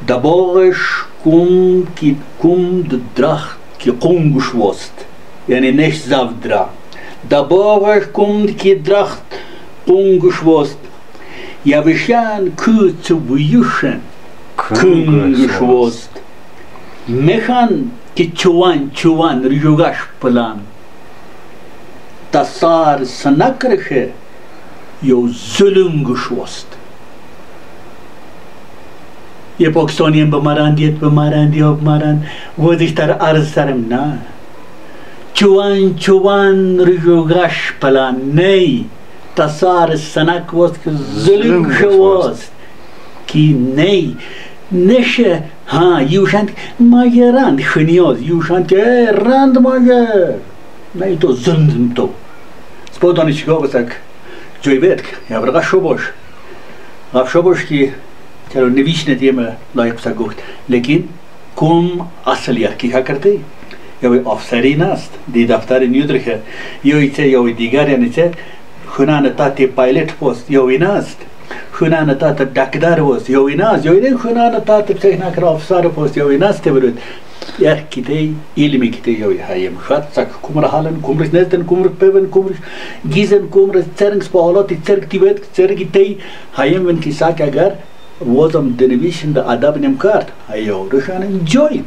دباغش کم درخت که قنگش وست یعنی نش زفدرا دباغش کم که درخت قنگش وست یوشان که ویوشن کنگش وست میخان که چوان ریجوگش پلان تصار سنکرشه یو ظلمگش وست یه پاکستانی هم بمارند وزش تر عرض سرم نه چوان ریجوگش پلان نی تصار سنک وست که ظلمگش وست کی نی نشه ها یوشند ماگه راند خنیاز یوشند که راند ماگه نه تو زندم تو سپودانی چیکار بسک جوی بید یا برگه شو باش که چرا نویشنه دیمه لایق بسک گفت لیکن کم اصل یکی ها کرده یا افسری نست دی دفتر نیودرکه یا ایچه یا دیگر یعنی چه خونان تاتی پایلت پوست یا ایناست خونان تات دکدار وست یا ایناست یا اینه خونان تات تکنیکر افسر پوست یا ایناست برود یک کتی علمی کتی یا هایم خط سک کمر حالن کمرش نزدن کمرش پیون کمرش گیزن کمرش چرنگ سپالاتی چرگ تیبت چرگی تی هایم ون کی ساک اگر وزم دنویشن دا ادب نم کرد هایو روشان انجوی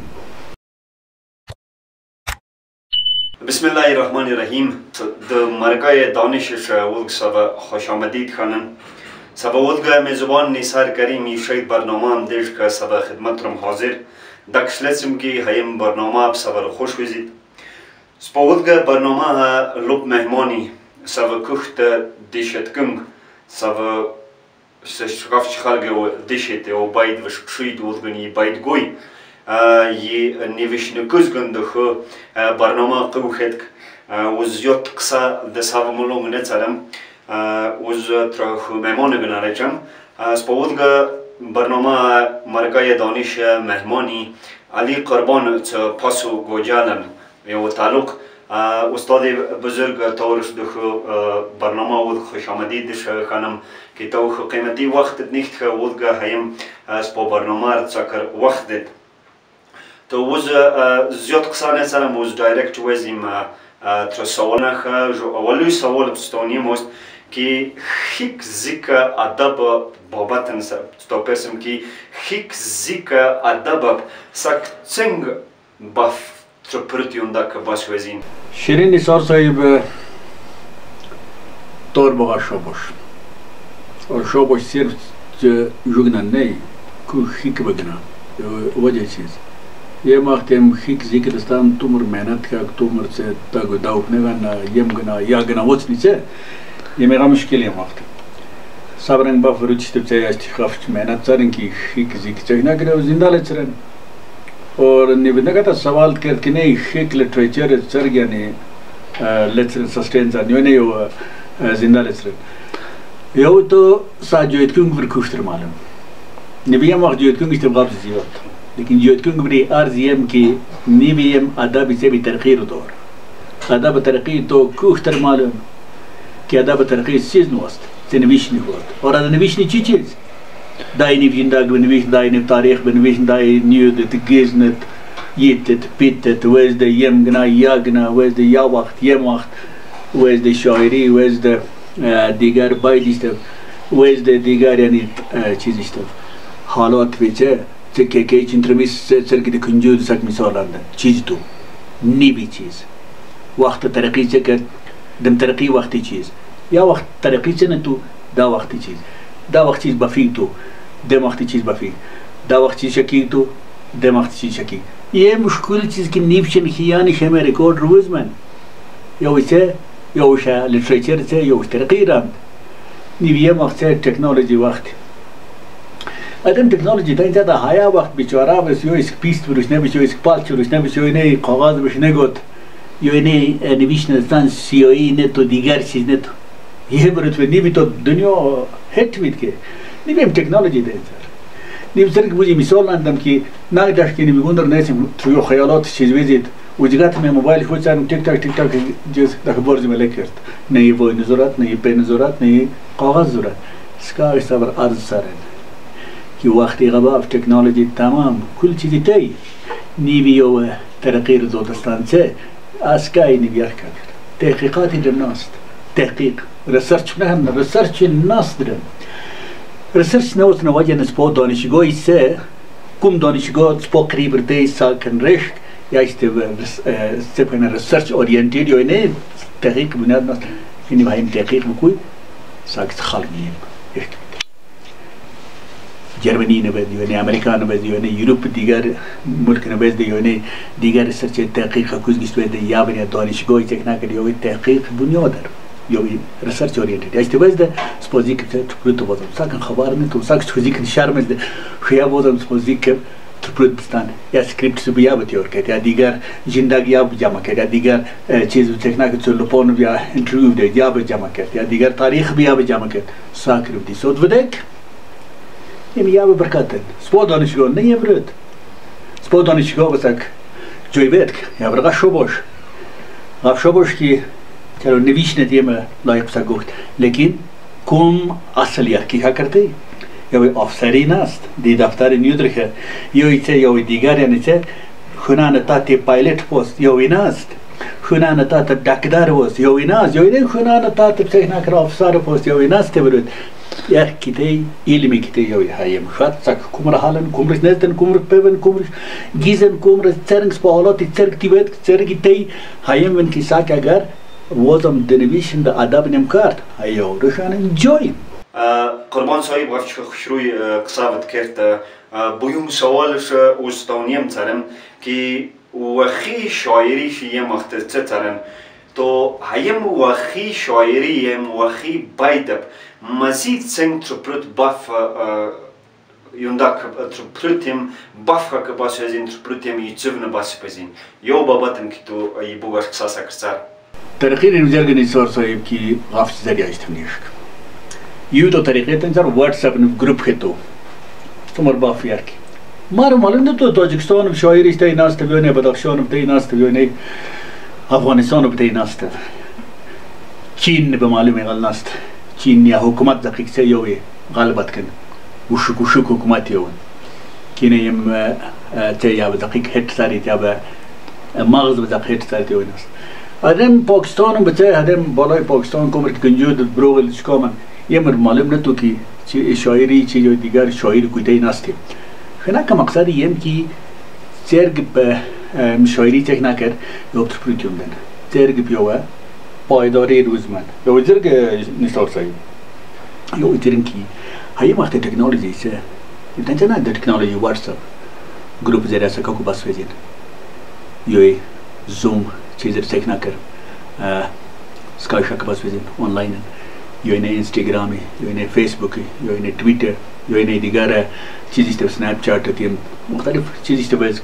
بسم الله الرحمن الرحیم د مرکای دانشش ولگ سبا خوش آمدید خانم سبا ولگ میزبان نیسار کریمی شاید برنامه هم دیش که سبا خدمت رم حاضر دکشلسم که هایم برنامه سبا رو خوش وزید سبا ولگ برنامه ها لب مهمانی سبا کخت دیشت کنگ سبا شکافچ خلق و دیشت و باید وشکشید ولگنی باید گوی یه نوشن کزگنده خو برنامه قوخت وز یاد قصه دسته ملون نتسلم وز ترخ مهمان گنارچم سپودگا برنامه مرکای دانش مهمانی علی قربان پاسو گوجالن و تعلق استاد بزرگ تورش دخو برنامه ود خوش آمدید دش خانم که تو قیمتی وقت نیخت ودگا هیم سپو برنامه تسکر وقت دید تو وز زیاد قصانه سلام وز دایرکت وزیم تر سوالنخ جو اولی سوال بستانی موست که خیک زیک ادب بابتن تو پرسم که خیک زیک ادب سک چنگ باف تر پرتیون دک باش وزین شیرین نثار صاحب طور بغا شاباش اور شاباش صرف جوگنا نه کو خیک بگنا وجه چیز یه وقتیم خیک ذکر دستان تومر مهنت که تومر چه تاگو داوک نگن یم گنا یا گنا وچ نیچه یه میگم مشکلی وقت صبرن با فروچ تب چه استخافت مهنت چرن کی خیک ذکر چه نگره زنده لچرن اور نبودنگه سوال کرد که نه خیک لیترچر چرگانی لیترن سستین زنی نه یو زنده لچرن یو تو ساجویت کنگ ورکوشتر معلوم نبیم وقت جویت کنگ اشتباه قبض زیاد لیکن جویت کنگ بری ارزیم که نبیم ادب سے بھی ترقی رو دور ادب ترقی تو کوشتر معلوم که ادب ترقی چیز نوست نویشنی خورد اور ادب نویشنی چی چیز دای نویشن داگ بنویشن دای نو تاریخ بنویشن دای نیودت گیزنت یتت پیتت وز ده یم گنا یا گنا وز ده یا وقت یم وقت وز ده شاعری وز ده دیگر بایدیست وز ده دیگر یعنی چیزیست حالات بیچه چه که چنترمیس سرکی ده کنجود سک مثال آنده چیز تو نیبی چیز وقت ترقی چه کرد دم ترقی وقتی چیز یا وقت ترقی چه نه تو دا وقتی چیز دا وقت چیز بفیق تو دم وقتی چیز بفیق دا وقت چیز شکی تو دم وقت چیز شکی یه مشکل چیز که نیفشن خیانی شما رکورد روز من یا ویسه یا وشه لیتریچر چه یا وش ترقی راند نیویه وقت چه تکنولوژی وقت ادم تکنولوژی تا اینجا دا هایا وقت بیچاره بس یا اسک پیست بروش نبیش یا اسک پالچ بروش نبیش یا اینه کاغذ بروش نگود یا اینه نویشن دستان سیایی نه تو دیگر چیز نه تو یه برات و نیبی تو دنیا هت بید که نیبیم تکنولوژی دهتر نیب سرک بودی مثال ندم که نگداش که نیبی گندر نیستیم توی خیالات چیز ویزید و جگت می موبایل خود سرم تک تک جز دک بارزی ملک کرد نه وای نزورت نه پی نزورت نه کاغذ زورت سکای صبر عرض سرن कि वक्ती गबाफ टेक्नोलॉजी तमाम कुल चीज़ तय नीवियो तरक़ीर ज़ोदस्तान से आस्काई निवियर कर तहक़ीक़ात इधरनास्त तहक़ीक़ रिसर्च नहन रिसर्च नास्दर रिसर्च नवत नवाजन स्पो दानिशगो इससे कुम दानिशगो स्पो करीब रते साकन रेश या इस्ते सेपना रिसर्च ओरिएंटेड यो ने तहक़ीक़ बुनियाद नास्त इन्हीं भाई तहक़ीक़ में कोई साक्स खाली है जर्मनी नबेदियो ने अमेरिका नबेदियो ने यूरोप दीगर मुल्क नबेदियो ने दीगर रिसर्च तहक़ीक़ कुछ किस्में या बनिया दानिशगो इतना करियो तहक़ीक़ बुनियादर यो रिसर्च ओरिएंटेड इस्ते वैसे स्पोज़िक ट्रुथ वज़न साकन खबर में तो साक्स ट्रुज़िक निशार में ख़ुया वज़न स्पोज़िक ट्रुथ बस्तान या स्क्रिप्ट से भी या बतियोर कहते हैं दीगर जिंदगी आप जमा कहते हैं दीगर चीज़ देखना कि चलो लोपोन या इंटरव्यू दे या आप जमा कहते हैं दीगर तारीख़ भी आप जमा कहते साकर दी सोच बदेक ये या बरकत स्पो दानिशगो नहीं है ब्रत स्पो दानिशगो बसक जोइबेट या बरका शोबोश की चलो निविशने दिए में लायक सगोट लेकिन कुम असल यार की क्या करते या वे अफसरी नास्त दी दफ्तर न्यूज़ है यो इसे यो दीगर यानी से खुना नता ते पायलट पोस्ट यो विनास्त खुना नता ते डॉक्टर पोस्ट यो विनास्त यो इन्हें खुना नता ते सेना कर अफसर पोस्ट यो विनास्त तेवरुद यार किते इल्मी किते यो हायम खात सक कुमर हालन कुमर नेतन कुमर पेवन कुमर गीजन कुमर चरंग स्पॉलोट चरग तिबet चरग किते हायम वन की साक अगर वोज़म दिनविशन द अदब निमकार्ट हायो रुशान enjoy قربان صاحب وقت خشروی قصابت کرد بیوم سوالش اوستانیم ترم که وخی شاعری شیم مختصر ترن تو هایم وخی شاعری هم وخی بایدب مزید سنگ ترپرت باف یونداک ترپرتیم باف که باس ازین ترپرتیم یچون باس بزین یو باباتن که تو ای بوگاش قصاص کرد ترقیر نزار گنیسار صاحب کی غافش زریعه استفنیشک यू तो तरीके तंजर व्हाट्सएप ने ग्रुप है तो तुम्हारे बाप यार की मारो मालूम तो ताजिकिस्तान में शायरी इस्ते नास्त भी होने बदख्शान में ते नास्त भी होने अफगानिस्तान में ते नास्त चीन ने बमालूम है गलनास्त चीन या हुकूमत दकीक से यो ये गालबत कन उशुक हुकूमत यो किने यम ते या दकीक हेट सारी या मगज़ बदक हेट सारी यो नास्त अदम पाकिस्तान में बचे अदम बालाई पाकिस्तान को मर्द कंजूद ब्रोगल शिकामन ये मर मालूम न तो कि शायरी चीज़ और दीगर शायर कोई तय नास्ते खना का मकसद ये है कि चेर्ग शायरी चेक ना कर यो ट्रिप्यूट देना चेर्ग भी हुआ पायदारी रोज़मन यो इधर के निस्तार सही यो इधर की हाई मार्केट टेक्नोलॉजी से इतना चना टेक्नोलॉजी व्हाट्सएप ग्रुप जरा से काकू बस वेजिन यो ज़ूम चीज़ चेक ना कर स्काइप का बस वेजिन ऑनलाइन यो इन्हें इंस्टाग्राम है यो इन्हें फेसबुक है यो इन्हें ट्विटर यो इन्हें दिगार चीज़ इस्ते स्नैपचैट होती है मुख्तलिफ चीज़ इस्ते बस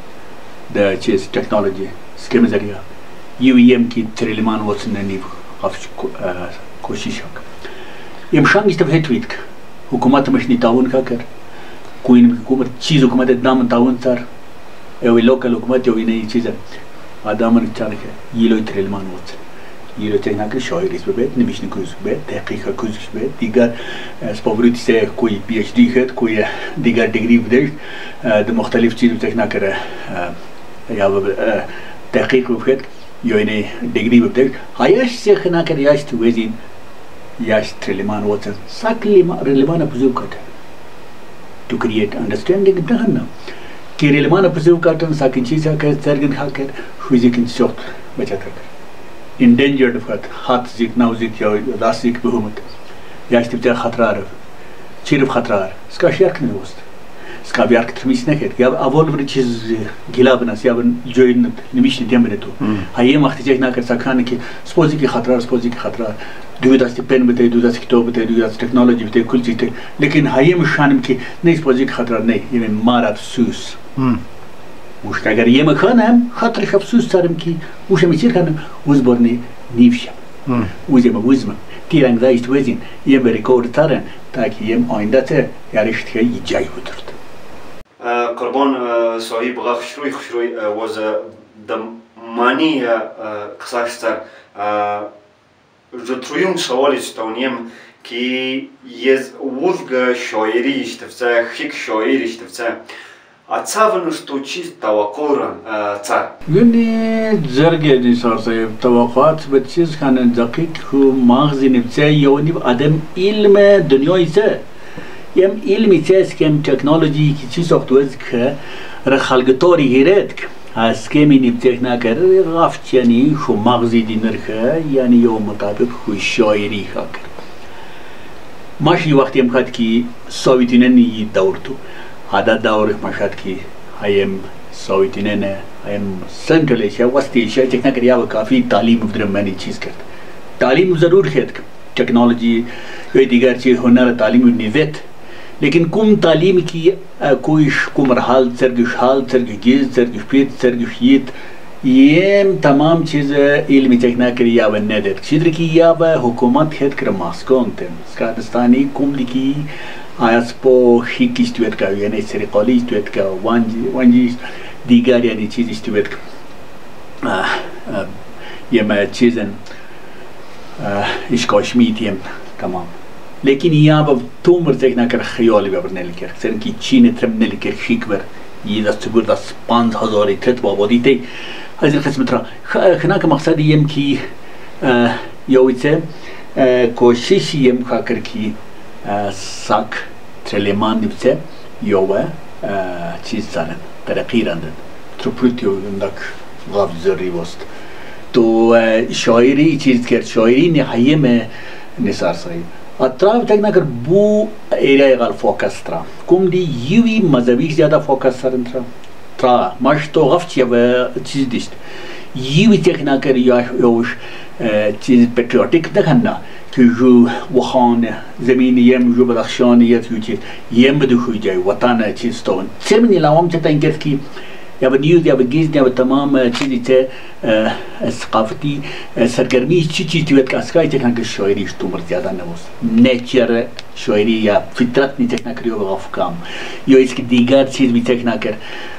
द चीज़ टेक्नोलॉजी इसके में ज़रिया UEM की त्रिलिमान वचन नहीं काफ़ी कोशिश है ये मशांग इस्ते है ट्वीट का हुकूमत मशनी ताउन का कर कोई न हुकूमत चीज़ हुकूमत इतना ताउन सर यो लोकल हुकूमत यो इन्हें चीज़ आदामन चालक है ये लो त्रिलिमान वचन ये लोग चाहें कि शायरी इस पे बैठ निविष्ण कुछ बैठ तहक़ीक़ कुछ बैठ दिगर स्पॉबरिटी से कोई PhD है कोई दिगर डिग्री बैठ द मुख्तलिफ चीज़ चाहें कर या तहक़ीक़ बैठ यो इन्हें डिग्री बैठ हायश से खाना कर याश तो वेजिन याश ट्रिलिमान वचन रिलेमान अपुज़ुव करते to create understanding ना कि रिलेमान अपुज़ुव करते साकिन चीज़ कर सर्गन खाकर हुईजिकिन शॉट बचा कर endangered फत हाथ जिक नाउजिक या लासिक बहुमत या इस तरह खतरा रह चिरफ खतरा इसका शेयर करने दोस्त इसका भी आर्क थर्मिस नहीं कहते अब अवॉल बड़ी चीज़ गिला बना से अब जोइन निमिषन दिया मेरे तो हाँ ये मख्ती चेक ना कर सकते कि स्पोज़ी की खतरा दूसरा पेन बताए दूसरा किताब बताए दूसरा टेक्नोलॉजी बताए कुल चीज़ लेकिन हाँ ये मुशान की नहीं स्पोज़ी की खतरा नहीं ये मार अफसोस उस अगर ये मखान है खतरे अफसोस सारम की उसे मिचर खाना उस बरने नीवशा उसे मवुज़म तीरंग दाइस्ट वज़िन ये मेरे कोड तारन ताकि ये आइंदा से यारिश्त के ये जाय उतरत قربان صاحب خشروي was the money قصاشتر جترويون سوال استونيم كي يز ولغ شاعري اشتفتا خيك شاعري اشتفتا أتصابن اشتوچيز توقعا تار يعني زرقة نصار صاحب توقعات بتشيز كان دقيق هو مغزي نبتاعي يوني آدم علم دنيا يسا يم علم يساس كم تكنولوجي كي چيز اختوز که رخالقطاري هيرتك از كمي نبتاعي ناكر غافت يعني شو مغزي دينر که يعني يوم مطابق هو شاعري خاكر ماشي وقت يم خد كي سويتينن يدورتو هذا دور مشهد كي هايم سويتينن هايم سنترل एशिया वस्त एशिया जितना करिया वो काफ़ी तालीम उधर मैंने चीज़ करता तालीम ज़रूर है टेक्नोलॉजी ये दिगर चीज़ हुनर तालीम निवेत लेकिन कुम तालीम की कोई कुमर हाल सरगिश पीत सरगिश ये तमाम चीज़ इल्मी जितना करिया वो नदर चिद्र की या वो हुकूमत है कर मास्को अंते स्कादस्तानी कुम लिखी आयास्पो हिक इस्तेवत का यानी सेरिकॉली इस्तेवत का वांजी दिगार यानी चीज़ इस्तेवत का ये मैं चीज़न इश्कोशमीत ये तमाम लेकिन यहाँ अब तुमर देखना कर ख्याल भी अपने लिखे सर की चीन थमने लिखे हिक बर ये 5,000 इतने बाबूदी थे هذه القسم ترى هناك مقصد يمكي يويته کوشش يم خاكر كي ساك ترلمان نبته يوه چیز سالن ترقی راندن تروپروتیو اندک غاب زری وست تو شاعری چیز کرد شاعری نهایه نثار صحیح اطراف تک نکر بو ایریا غال فوکس ترا کم دی یوی مذهبی زیاده فوکس سرن ترا ماش تو غفت یا چیز دیست یوی تک نکر یاوش چیز پتریوتیک دخنا که جو وخان زمین یم جو بدخشان یت جو چیز یم بدو خوی جای وطن چیز تون سمنی لام چتا اینکه کی یا به نیوز یا به گیز یا به تمام چیزی ته ثقافتی سرگرمی چی تویت که اسکای تکنن که شاعریش تو مر زیاده نبود نیچر شاعری یا فطرت نی تکن کریو به افکام یا اسکی دیگر چیز بی تکن کر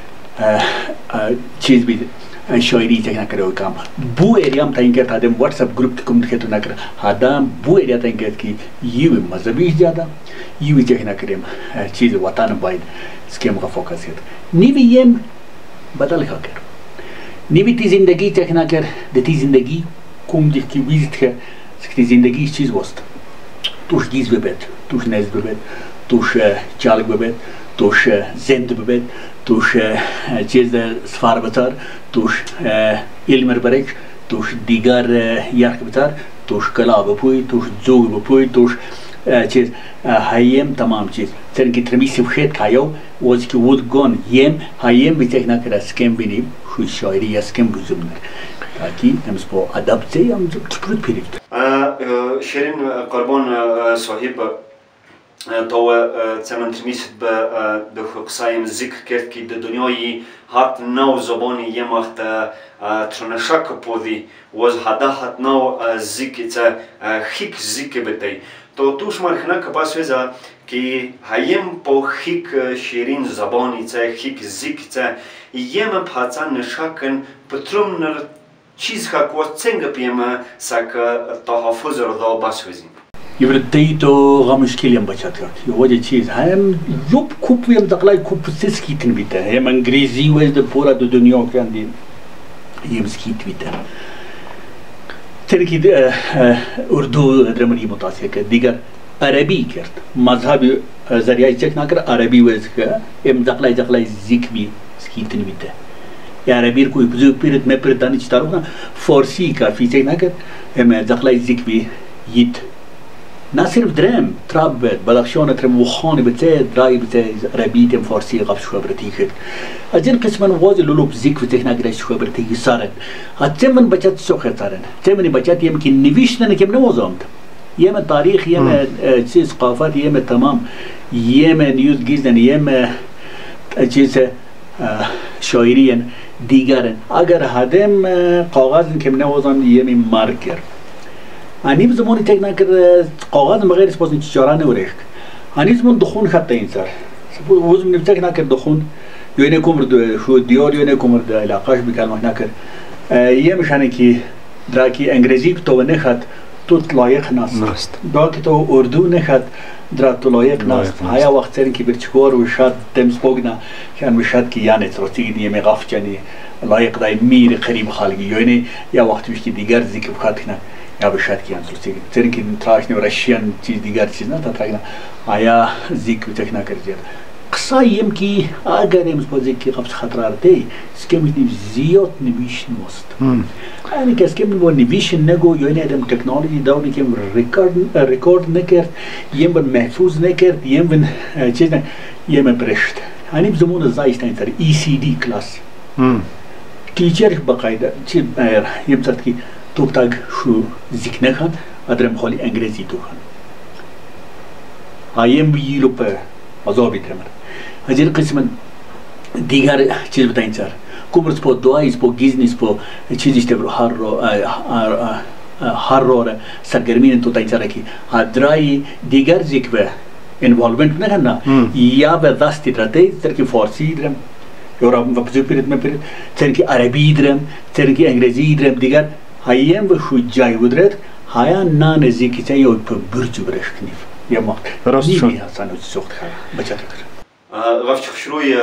چیز بی شاعری تکن کریو کام بو ایریام تا اینکه تا دم واتساپ گروپ کم دکتر نکر هادام بو ایریا تا اینکه کی یو مذهبی زیاده یو تکن کریم چیز وطن باید اسکیم کا فوکس کرد نیویم بدل خاکر نیمی تی زندگی تکنا کر دتی زندگی کم دیگه کی ویزت که سکتی زندگی چیز وست توش گیز ببد توش نزد ببد توش چالک ببد توش زند ببد توش چیز سفار بتر توش علم برک توش دیگر یارک بتر توش کلا بپوی توش زوگ بپوی توش چیز هایم تمام چیز سر کی ترمیسی بخیر کایو وز کی ود گون یم هایم بیتک نکر اسکم بینیم خوی شاعری اسکم بزمنر تاکی همس با ادب تی هم تپرد پیرفت شیرین قربان صاحب تو زمان ترمیست به خصایم ذکر کرد که در دنیای هات نو زبانی یم وقت ترنشک پودی وز هدا هات نو ذکر تا خیک ذکر بتی تو توش مرخنا کپاس ویزا که هایم پو خیک شیرین زبانی تا خیک ذکر تا یم پاتان نشکن پترم نر چیز که کوت سنگ پیم سک تحفظ رضا باس ویزیم يبردي تو غمشكل يم بچات يوجد چیز هم يوب كوب يم دقلاي كوب سسكي تنبيته هم انجليزي وز د پورا د دنیا كان دي يم سكيت بيته تركي اردو درمني متاثر كد دیگر عربي کرد مذهب ذریعه چک نکر عربي وز هم دقلاي زيك بي سكيت تنبيته يا عربي کوئی بزو پیرت میں پر دانش تارو فارسی کافی چک نکر هم دقلاي زيك بي يت ناصر بدرم تراب بدخشان ترم وخان بته دراي بته عربي تم فارسي غف شو برتيخت اجن قسما واز لولوب زيك في تكنا غرا شو برتيخ صارن هتمن بچت سو خطرن تمن بچت يمكن نويشتن كم نوزمت يم تاريخ يم چيز ثقافات يم تمام يم نيوز گيزن يم چيز شاعريا ديگرن اگر هدم قاغاز كم نوزم يم ماركر اني بزماني تكنا كر قاغاز مغير سبوزن تجارانه وريك اني زمان دخون خط انسر سبوز من تكنا كر دخون يونه كومر شو ديار يونه كومر علاقاش بكلمه نكر يمشانه كي دراكي انجليزي تو نه خط تو لایق نست دا که تو اردو نخد در تو لایق نست هایا وقت سرین که برچکور و شد دمس بگنه کن بشد که یعنی تروتی دیگه مغاف جنی لایق دای میر قریب خالگی یعنی یا وقتی بشکی دیگر ذکر بخواد کنه یا بشد که یعنی تروتی سرین که تراش نو رشیان چیز دیگر چیز نه تا تراش هایا ذکر تکنا کرد قصایم که اگر امروز با ذکر قبض خطر دی سکمی زیاد نویشن است یعنی که اسکم با نویشن نگو یا این ادم تکنولوژی داونی که رکورد نکرد یم بر محفوظ نکرد یم بر چیز نه یم برشت یعنی بزمون زایست این تر ECD کلاس تیچر باقاعده چی یم تر کی تو تاگ شو ذکر نکن ادرم خالی انگلیسی تو خان هایم بیلو پر عذابی تمر هزار قسم دیگر چیز بتاین سر کوبرس پو دوایس پو گیزنیس پو چیزیش تبرو هر رو سرگرمین تو تاین سر کی هدرای دیگر ذکر انوالومنت نکنه یا به دستی درته ترکی فارسی درم یا را وپزو پیرد مپرد ترکی عربی درم ترکی انگلیسی درم دیگر هایم و شو جای بودرد هایا نان ذکر چه یا پو برجو برش کنیف یا ما نیمی هستن و سخت خواهد بچه تکر غفت خشروی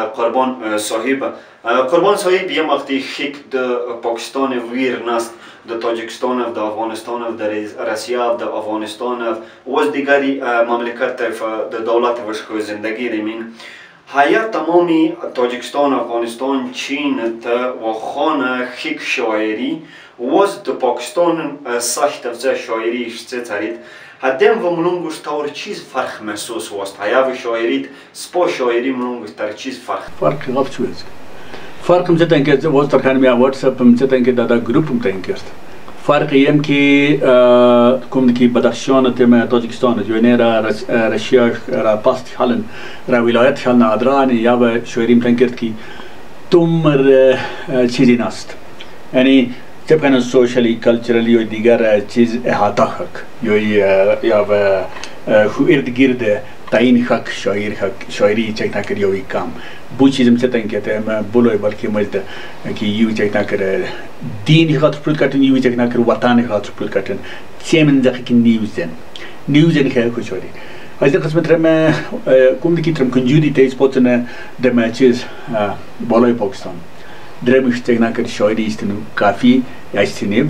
قربان صاحب یم وقتی خیک د پاکستان ویر نست د تاجیکستان و د افغانستان و د روسیه و د افغانستان و از دیگری مملکت د دولت وشکو زندگی ریمین هیا تمامی تاجیکستان افغانستان چین و خانه خیک شاعری و از د پاکستان سخت افزه شاعری اشته ترید هدم و ملونگوش تاور چیز فرق محسوس وست هیا و شاعریت سپا شاعری ملونگوش تر چیز فرق غفت شوید فرق مزتن که واسه ترکان می واتساپ مزتن که دادا گروپ متن کرد فرق یم که کوم کی بدخشان تم تاجیکستان جوینه را روسیه را پاست حالن را ولایت حالن ادران یا به شاعری متن کرد کی تومر چیزی نست یعنی تبقى سوشيالي كالتشرالي و دیگر چیز احاطه حق یا به خو ارد گرد تعیین حق شاعری چکنا کر یوی کام بو چیز مثلا که تم بولوی بلکه مزد که یو چکنا کر دین خاطر پول کردن یو چکنا کر وطن خاطر پول کردن سیمن دقیق که نیوزن که خوش شدی از این قسمت رم کوم کی ترم کنجودی تیز پوتن دم چیز بالای پاکستان درمش تکنا کر شاعری است کافی استنیم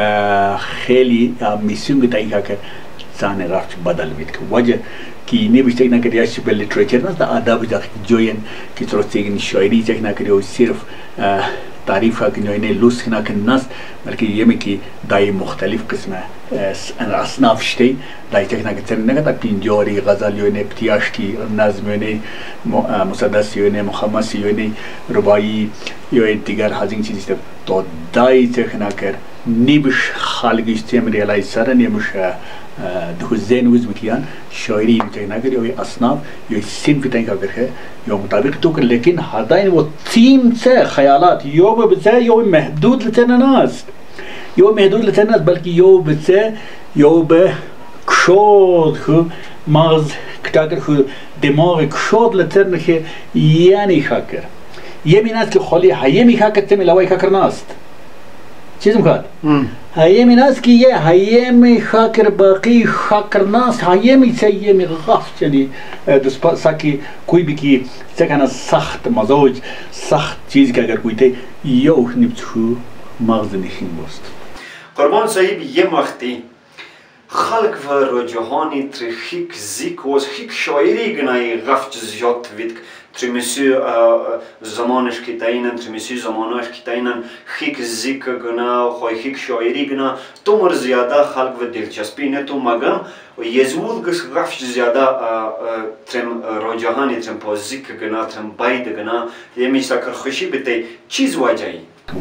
خیلی میسیم گتایی که زن رفت بدل بید که وجه کی نمیشه تکنا کر یاش به لیترچر نه تا آداب جاک جوین کی تروستیگن شاعری تکنا کر و صرف تعریف که نه لوس کنا کن ناس بلکه یمی کی دای مختلف قسمه اصناف شتی دای تکنا کر نه تا پینجوری غزل یونه پتیاشکی نظم یونه مسدس یونه مخمس یونه ربایی یا دیگر هزین چیزی است تو دای تکنا کر نیبش خالگیش تیم ریالایز سر نیمش دخوزین وز مکیان شاعری تکنا کر یا اصناف یا سینف تکنا کر یا مطابق تو کر لیکن هداین و تیم سے خیالات یا بسه یا محدود لتناست یا محدود لتناست بلکه یا بسه یا به کشود خو مغز کتاگر خو دماغ کشود لتن که یعنی خاکر یمین است که خالی هیمی خاکر تمی لوای خاکر ناست چیز میخواد هیمی ناست که یه هیمی خاکر باقی خاکر ناست هیمی سیمی غفت یعنی دست ساکی کوئی بکی سکن سخت مزاج سخت چیزی که اگر کوئی تی یا اوخ نبتو مغز نشین بست قربان صاحب یه وقتی خلق و رجحانی ترخیک زیک و خیک شاعری گنای غفت زیاد وید ترمیسی زمانش کتاینن ترمیسی زمانش کتاینن خیک زیک گنا خوی خیک شاعری گنا تو مر زیاده خلق و دلچسپی نه تو مگم و یزول گش غفت زیاده ترم رجحانی ترم پوزیک گنا ترم باید گنا یه میشه کر خوشی بته چیز واجایی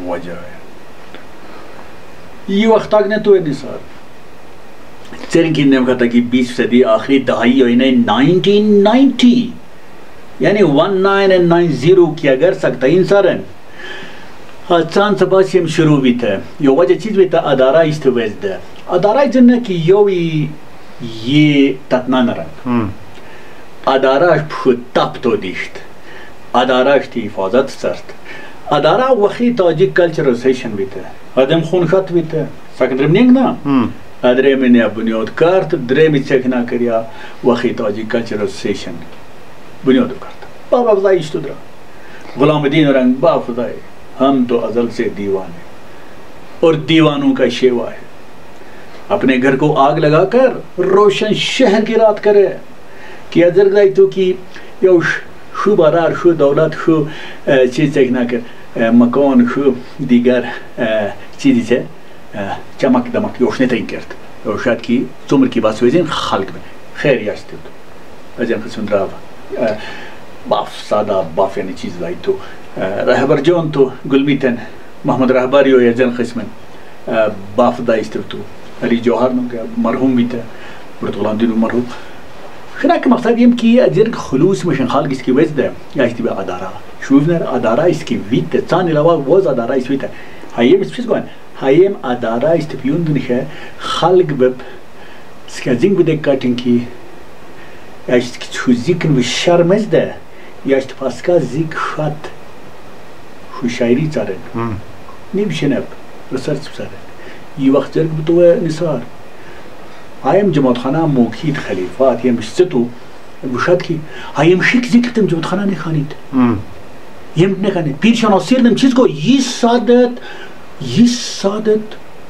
ये वक्त तक ने तो नहीं सर चेरिंग की नेम कहता कि 20 सदी आखिरी दहाई और इन्हें 1990 यानी 1990 की अगर सकता इंसान चांद सपासी हम शुरू भी थे यो वजह चीज़ भी था अदारा इस्तेवेज दे अदारा जन्ने की यो ये ततना नरक अदारा फुट्टाप तो दिश्त अदारा की हिफाजत सरत अदारा वही ताजिक कल्चर एसोसिएशन भी थे आदम खून खत भी थे सकंदर निंग ना ادري من يا بنيود كارت دريمي تشكنا كريا وخي تاجي كالتشرال ستيشن بنيود كارت بابا فضاي يشتدرا غلام الدين رنگ باب فضاي हम तो अजल से दीवान हैं और दीवानों का शेवा है अपने घर को आग लगाकर रोशन शहर की रात करे कि अजर गई तो कि यो शु बारार शु दौलत शु चीज देखना कर मकान शु दीगर चीज से चमक दमक योशने तय करत और शायद की तुमर की बात वेजिन खल्क में खैर यास्ते अजन खसन राव बाफ सादा बाफ यानी चीज लाई तो रहबर जोन तो गुलमीतन मोहम्मद रहबर यो अजन खस्मन बाफ दा इस्त्रतु अली जौहर नो मरहूम भी था बरतुलान दिन मरहूम خنا كمقصد يم كي أجرك خلوص مشان خالق إسكي وزده يا إستبى أدارا شوفنا أدارا إسكي فيت ثاني لوا وز أدارا إسويته هايم إسبيس قان هايم أدارا إستبيون دنيا خالق بب سكازين بدك كاتين كي يا إستك تشوزيكن بالشر مزده يا إستباسكا زيك خات شو شاعري تارن نيمشنب رسالة بسارن يوقت جرك بتوه نصار هايم جماعت خانه موكيد خليفات يم ستو بوشات کی هايم شيك ذكرتم جماعت خانه نخانيد يم نخانيد پیر شناسیر نم چیز کو ये सादत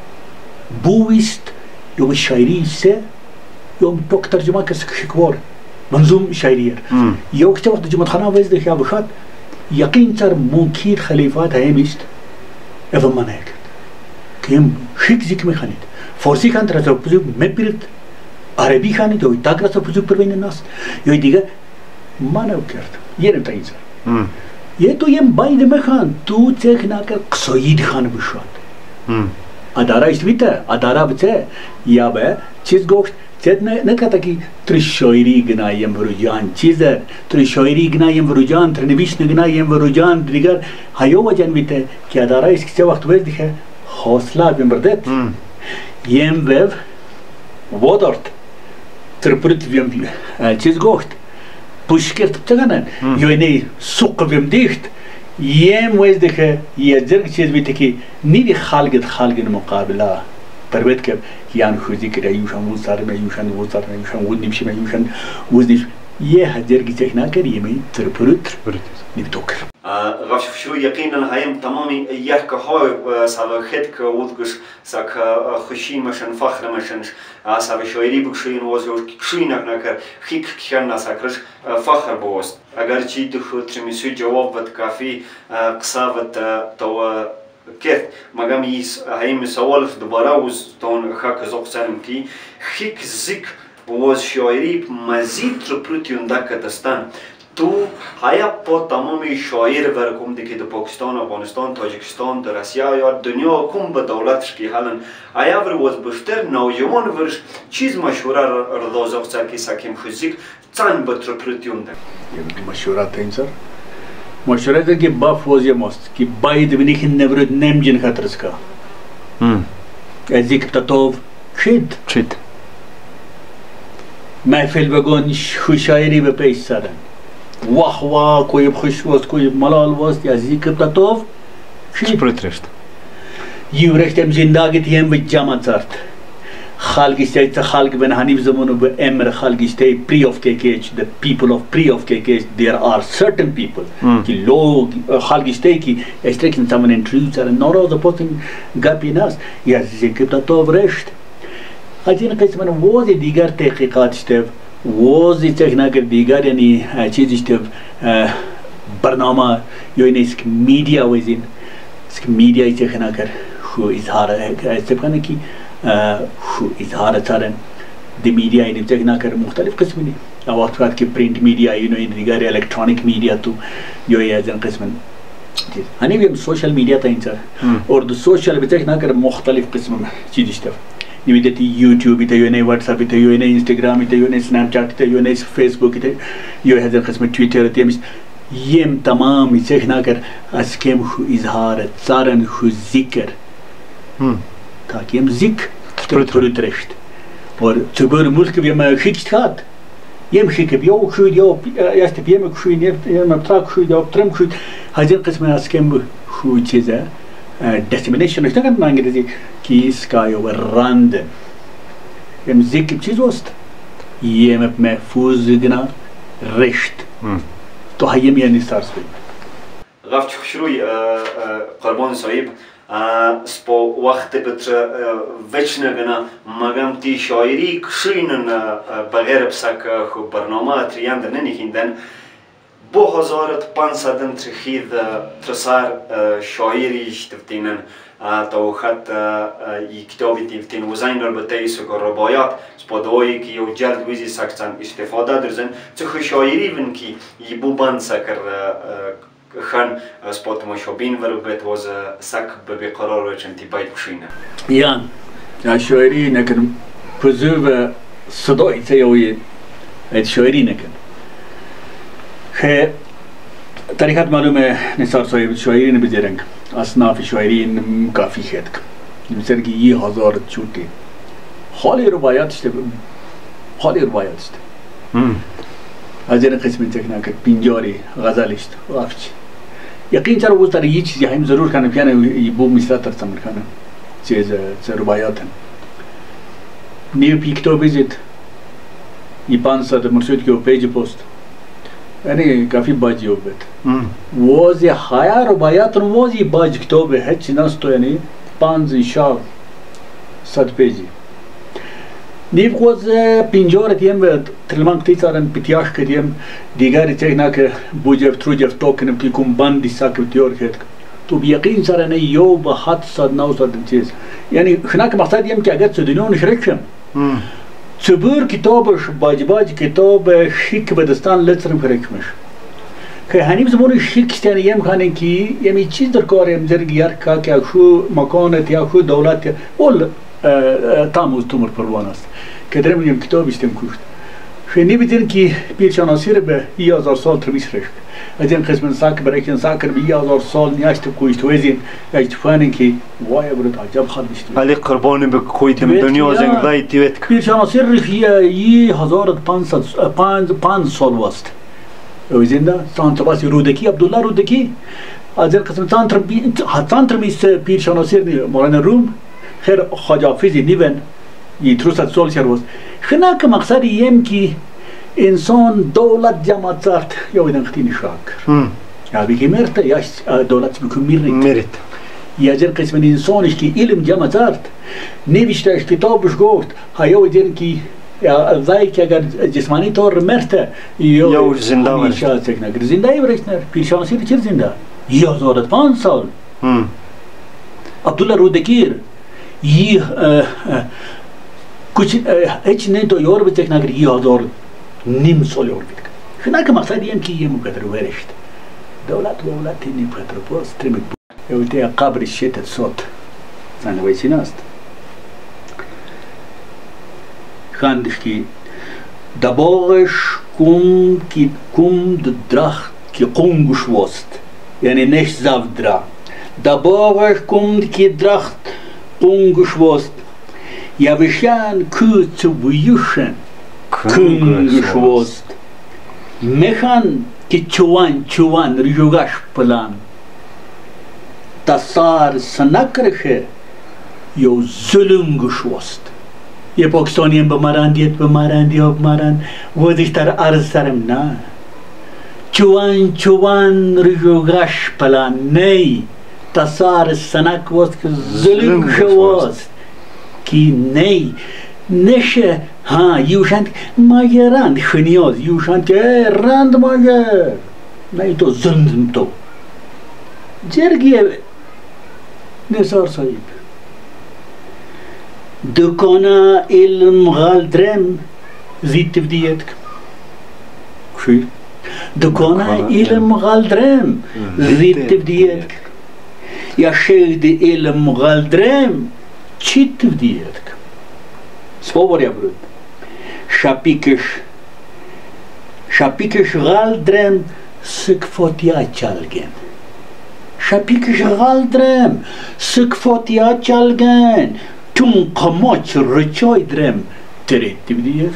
بويست يوم الشاعري سه يوم توك ترجمه كسكوار منظوم شاعريه يوم كتب وقت جماعت خانه وزد يا بوشات يقين تر موكيد خليفات هايمست افهم منك كيم شيك ذكر مخانيد فارسی خان ترا تو پوزو مپیرت عربی خانی تو تاگرا تو پوزو پروین الناس یو دیگه مانو کرد یه نمیتونی یه تو یه باید مخان تو تک نکر قصاید خان بشود اداره استویته اداره بته یا به چیز گفت چت نکتا کی تر شاعری گنایم وروجان چیزه تر شاعری گنایم وروجان تر نویسن گنایم وروجان دیگر هایو وجن بیته که اداره است که وقت وز دیگه حوصله بمردت يم ويف وودرت تربرت فيم چیز گفت پوشکرت بتگنن یعنی سوق ويم دیخت يم وز دیگه یه جرگ چیز بیته که نیوی خالقت مقابله پروید که یان خوزی که یوشان وز سر می یوشان وز سر می یوشان وز نیمشی می یوشان وز نیش یه هجرگی چک نکر یمی تربرت نبتوکر غش شو يقينا هايم تمامي يحك هاي سوا خد كودكش سك خشي مشان فخر مشان سوا شاعري بكشين وزور كشينك نكر خيك كيان سكرش فخر بوست اگر چي دخو ترمسو جواب ود كافي قصاوت تو كيف مقام يس هايم سوال دوباره وز تون خاك زوق سالم كي خيك زيك وز شاعري مزيد رپروتيون دكتستان تو هایا پا تمامی شاعر ورکم دیگه در پاکستان، افغانستان، تاجیکستان، در آسیا یا دنیا کم به دولتش که حالا هایا ور وز بشتر نوجوان ورش چیز مشهوره رضا زوقسر که سکیم خوزیک چند به ترپرتیون ده مشهوره تینسر مشهوره ده که باف وزی ماست که باید بینی که نورد نمجن خطرس که ازیک بتاتوف شد محفل بگون شاعری به پیش سرن واه واه کوئی خوش وست کوئی ملال وست یا ذکر تطوف چی پرترشت یو رختم زندگی تیم و جامعه زرد خالق است خالق بن حنیف زمانو به امر خالق است pre of KKH the people of pre of KKH there are certain people ki log خالق است ki استرکن someone introduce and not all the person gap in us یا ذکر تطوف رشت هذین قسمن وز دیگر تحقیقات است وز تکنا کر دیگر یعنی چیز است برنامه یا این اسک میدیا وزین اسک میدیا تکنا کر شو اظهار استفاده کی شو اظهار ترن دی میدیا این تکنا کر مختلف قسمی وقت که پرینت میدیا این دیگر الکترونیک میدیا تو یا از این قسم هنی بیم سوشال میدیا تا اینجا اور دو سوشال بتکنا کر مختلف قسم چیز است निविदती यूट्यूब इते यो ने व्हाट्सएप इते यो ने इंस्टाग्राम इते यो ने स्नैपचैट इते यो ने फेसबुक इते यो हज़र किस्म ट्विटर इते यम तमाम इसे ना कर अस्केम इजहार ज़ारन खु जिक्र ताकि यम जिक्र तुरतरश्त और चुबर मुल्क भी मैं खिच्च खात यम खिक भी यो खु यो यास्त भी यम खु यम ट्रक खु यो ट्रम खु हज़र किस्म अस्केम खु चीज़ dissemination is not अंग्रेजी कि इसका यो रंद یم ذکر چیز است یم محفوظ گنا رشت تو هایم یعنی سرس بی غفت خشروی قربان صاحب سپو وقت بتر وچنه گنا مگم تی شاعری کشینن بغیر بسک خو برنامه تریاند ننیخیندن 2500 ترخید ترسار شاعری تفتینن تو خط کتابی تفتین وزین البته ایسو که ربایات سپادوایی که یو جلد ویزی سکتن استفاده درزن چه شاعری بن کی یبو بند سکر خان سپات مشابین ولو بیت واز سک به قرار و چنتی باید بشینه یا شاعری نکن پزو و صدای تیوی شاعری نکن خیلی طریقت معلومه نثار صاحب شاعری نبیدرنگ اصناف شاعری کافی خیلی مثل که 1000 چوتی خالی روایات است خالی روایات است از این قسمی تکنه که پینجاری غزل است و افچ یقین چرا بود در یه چیزی هم ضرور کنم پیانه بو مثلا ترسم کنم چیز روایات نیو پی کتاب بیزید ی 500 مرسود که پیج پست یعنی کافی باجی हो गए वोज़े हाया रुबायात वोज़ी बाज किताब है चिनास तो यानी 500 पेजी नीव कोज़ पिंजोर तयम ट्रिलमांग तीसारन पित्याश करियम दिगारी चेकना के बुजेव ट्रूजेव टोकन की कुंबन दिशा के त्योर खेत तो यकीन सारा नहीं यो बहुत सद 900 चीज यानी खना के मकसद यम कि अगर सुदनियों नशरक्षम Цубур китобыш баҗ китоб шик бедстан лецрым херекмеш. Ке ханим замоны шик стян ем ханен ки еми чиздер корем зергияр ка ке шу маконет я шу давлат ол тамуз тумур пурванас. Кедрем ем китоб истем кушт. Шени битен ки пир шанасир бе 1000 سال تربیسرش. ادین قسم ساک برکن ساکر بی 1000 سال نیاشت کویت وزین اجتفانن کی وای برد عجب خال بشت علی قربان به کویت دنیا زنگلای تیوت پیر شناسی رخی 1500 سال وست وزین دا سان تباسی رودکی عبدالله رودکی ادین قسم تان تربیس پیر شناسی مولانا روم خیر خواجه حافظ نیون ی 300 سال شر وست خنا که مقصد یم کی انسان دولت جمع کرد یا ایدن خطی نشاک یا بیگی مرته یا دولت بکن میرد یا جن قسم انسانش که علم جمع کرد نوشتهش کتابش گفت یا ایدن که زایی که اگر جسمانی طور مرته یا زنده ورشت اگر زنده ورشت نر پیرشانسی رو چر زنده 1500 سال عبدالله رودکیر یه کچھ ایچ نہیں تو یور بچک نگر 1000 نیم سال یور بیدک خنا که مقصد یم که یم قدر ورشت دولت نیم قدر پاس ترمک بود یوتی قبر شیطت صوت زنده ویسی ناست خاندش که دباغش کم درخت که قنگش وست یعنی نش زف درا دباغش کم که درخت قنگش وست یوشان کت ویوشن کنگش وست میخان که چوان ریجوگاش پلان تصار سنکرخه یو ظلمگش وست یه پاکستانی هم بماران وزش تر عرض سرم نه چوان ریجوگاش پلان نی تصار سنک وست که ظلمگش وست کی نی نشه ها یوشند ماگرند خنیاز یوشند که رند ماگر نی تو زندم تو جرگیه نثار صاحب دکانا علم غالدرم زید تفدیت کشی دکانا علم غالدرم زید تفدیت یا شهد علم غالدرم چی تفدیت سپاور برود شپیکش غالدرم سکفاتیا چالگن شپیکش غالدرم سکفاتیا چالگن تون قماچ رچای درم تری تفدیت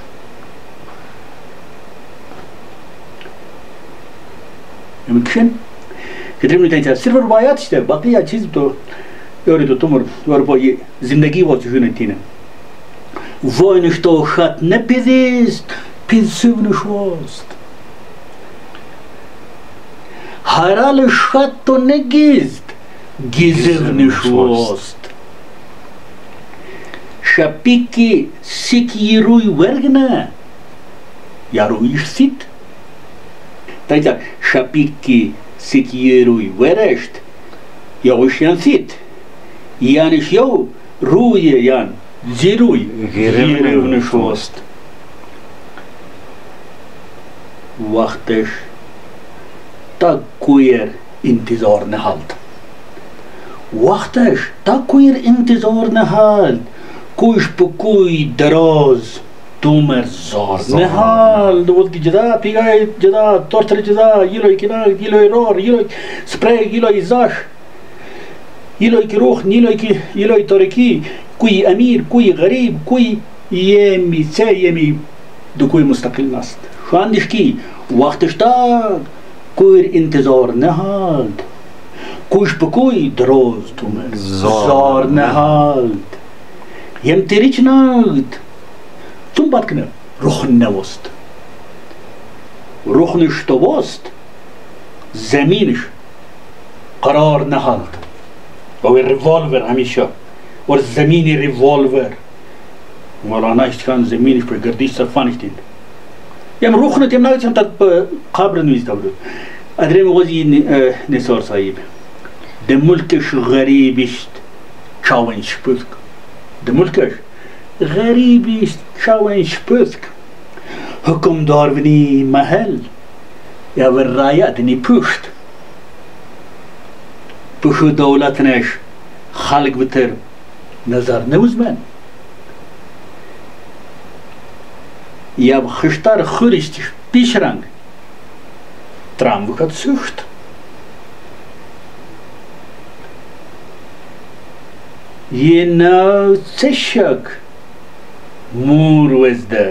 امکن کدرم نیتایی صرف روایات شده باقی چیز تو یاری تو تمر یار با زندگی واسه شونه تینه Войниш то хат не підіст, підсивниш вост. Харалиш хат то не гізд, гізивниш вост. Шапіки сік їруй вергне, яруїш сіт. Так, шапіки сік їруй верешт, яруїш ян сіт. Яніш яу рує ян. Зируй, гиревниш вост. Вақтеш так куер इंतजार ने हालत. वक्तश так куер इंतजार ने हालत. कुछ पकुई दराज तुमर जार ने हाल. Вот жда пигай жда тортер жда йилой кина йилой рор йилой спрей йилой заш йилой кирох йилой торики. كوي أمير كوي غريب كوي يمي يمي دو كوي مستقل ناست شو عندش كي وقت اشتاق كوير انتظار نهالد كوش بكوي دروز تومر زار نهالد يم تريش نالد ثم بعد كنا روح نوست روح نشتوست زمينش قرار نهالد او الريفولفر هميشه और ज़मीनी रिवॉल्वर मौलाना इश्कान ज़मीन पर गर्दिश सरफान इश्तिंद यम रुख न तेमना चम तक खबर न्यूज़ तबलो अदरे मगज़ी निसार साहिब दमुल्कश गरीबिश्त चावन शपुस्क दमुल्कश गरीबिश्त चावन शपुस्क हुक्म दारवनी महल या वराया दनी पुश्त पुशु दौलत नश खालिक बतर नजर नवजमन या खिश्तार खुरिश्त पीशरंग त्राम वक्त सुख्त ये नाव चशक मूर वजदा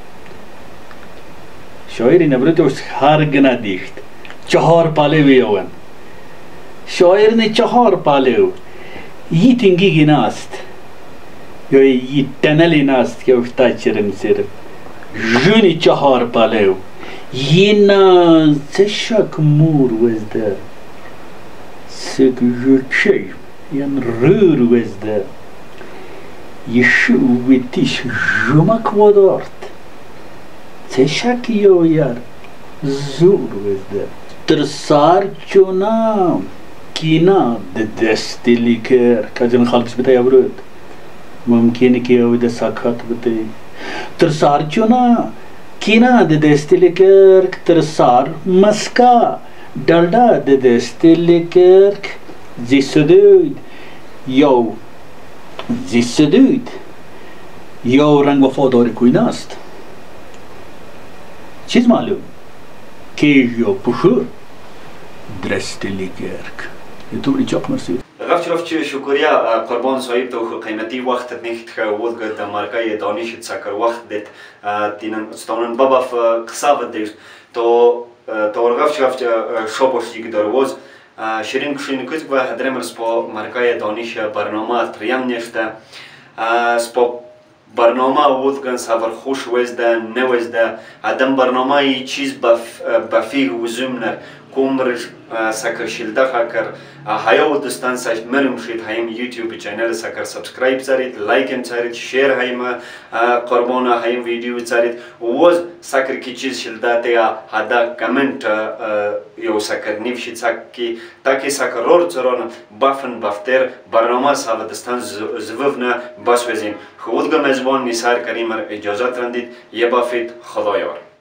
शायरी नबरत उस हार गना दिख्त चहार पाले हुए ओवन शायर ने चहार पाले हो ये तिंगी गिनास्त यो ये टनल इनास्त क्या उठता चरम सिर जुनी चहार पाले हो ये ना चशक मूर वजदा सक जुचे यन रूर वजदा ये शुवितिश जुमक वदर्त चशक यो यार zor wezde. Trsar çona kina de destiliker. Kazın halkı bita yavrut. Mümkün ki o de sakat bita. Trsar çona kina de destiliker. Trsar maska dalda de destiliker. Zisudud. Yo. Zisudud. Yo rang vafadari kuynast. چیز معلوم که یا پوشور درستلی کرد تو بری چاق مرسی رفت شکریا قربان صاحب تو قیمتی وقت نیخت که ود گرد مارکای دانش تسکر وقت دت تینن استانن بابا قصاب دیش تو رفت شابوش دیگ دروز شیرین کشین کت و هدرمرس با مارکای دانش برنامه تریام نشته سپا برنامه وودگن سفر خوش وزده نوزده آدم برنامه ای چیز بفیگ وزمنر کومرش سکر شلده خاکر هایا و دستان ساش مرم شید هایم یوتیوب چینل سکر سبسکرایب زارید لایکم زارید شیر هایم قربانا هایم ویدیو زارید وز سکر کی چیز شلده تیا هدا کامنت یو سکر نیفشید سکی تاکی سکر رور زران بافن بافتر برنامه سال دستان زوفنا بس وزین خودگم مزبان نثار کریمر اجازت رندید یه بافید خدایار